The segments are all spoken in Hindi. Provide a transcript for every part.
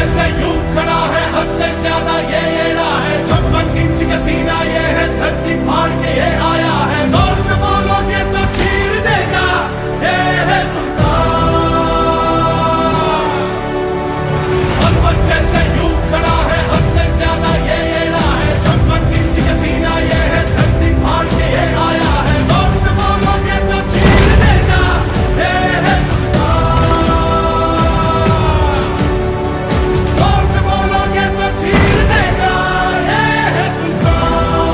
जैसे यूं खड़ा है, हद से ज्यादा ये एड़ा है। 56 इंच का सीना ये है, धरती फाड़ के ये आया है। जोर से बोलोगे तो चीर देगा, ये है सुल्तान। पर्वत जैसे यूं खड़ा है, हद से ज्यादा ये एड़ा है। 56 इंच का सीना ये है, धरती फाड़ के ये आया है। जोर से बोलोगे तो चीर देगा, ये है सुल्तान। जोर से बोलोगे तो चीर देगा, ये है सुल्तान।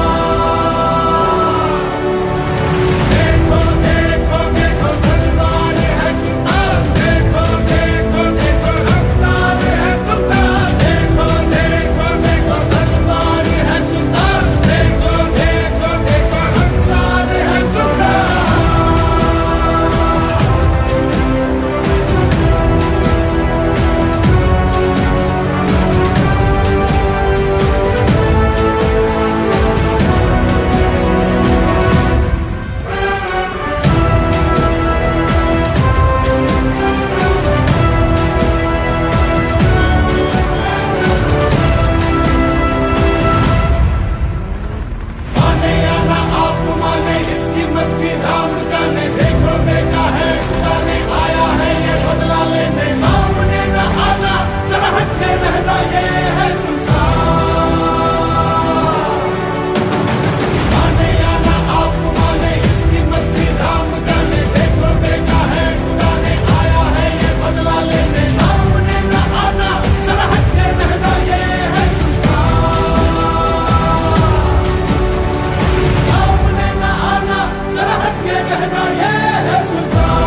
देखो देखो देखो तलवार है सुल्तान, देखो देखो देखो रफ्तार है सुल्तान। देखो देखो देखो तलवार है सुल्तान, देखो देखो देखो रफ्तार है सुल्तान। माने या ना आप माने, इसकी मस्ती राम जाने। देखो बेटा है खुदा ने, आया है ये बदला लेने। सामने न आना, जरा हट के रहना, ये है सुल्तान। माने या ना आप माने, इसकी मस्ती राम जाने। देखो बेटा है खुदा ने, आया है ये बदला लेने। सामने न आना, जरा हट के रहना, ये है सुल्तान। सामने न आना, जरा हट के रहना, ये है सुल्तान।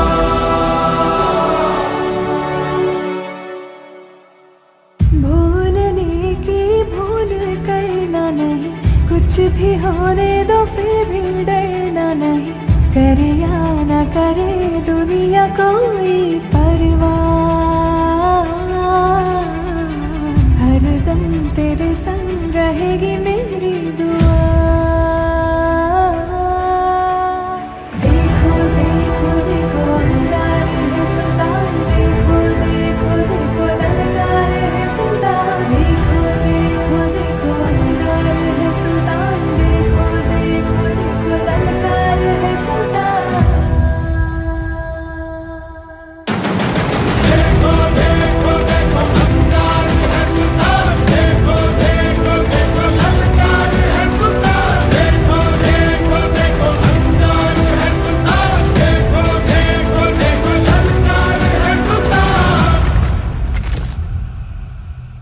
भूलने की भूल करना नहीं, कुछ भी होने दो फिर भी डरना नहीं। करे या ना करे दुनिया को